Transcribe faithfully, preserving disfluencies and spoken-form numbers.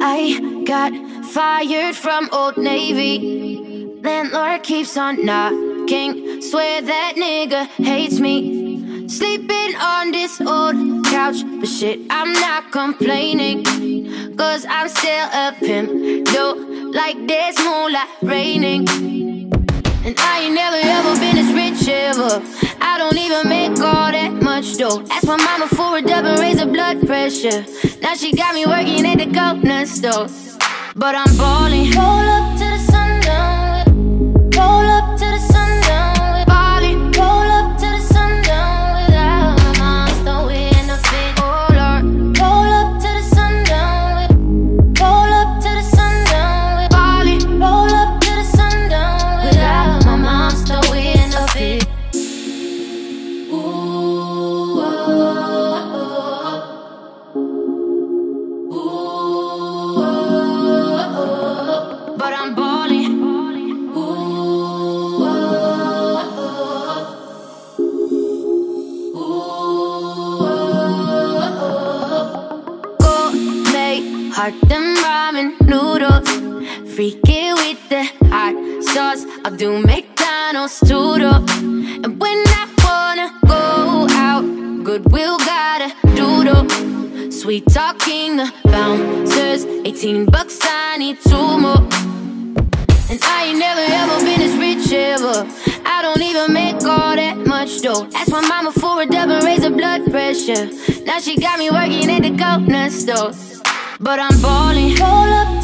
I got fired from Old Navy. Landlord keeps on knocking. Swear that nigga hates me. Sleeping on this old couch, but shit, I'm not complaining, cause I'm still a pimp, though, like there's moonlight raining. And I ain't never ever been this rich ever. I don't even make all that much though. Ask my mama for a dub and raise her blood pressure. Now she got me working at the corner store. But I'm ballin'. Roll up to the sundown. Roll up to the sundown. With Ballin'. Roll up to the sundown without my monster in a fit. Oh Lord. Roll up to the sundown. Roll up to the sundown with Ballin'. Roll up to the sundown without my monster in a fit. Ooh, oh, oh. Ooh, oh. But I'm ballin'. Ooh, oh, oh. Ooh, oh. Gourmet, heart them ramen noodles. Freaky with the hot sauce. I'll do McDonald's too though. And when I wanna go out, Goodwill gotta doodle. Sweet talking the bouncers, eighteen bucks, I need two more. And I ain't never ever been this rich ever. I don't even make all that much though. Ask my mama for a dub and raise her blood pressure. Now she got me working at the corner store. But I'm ballin'. Roll up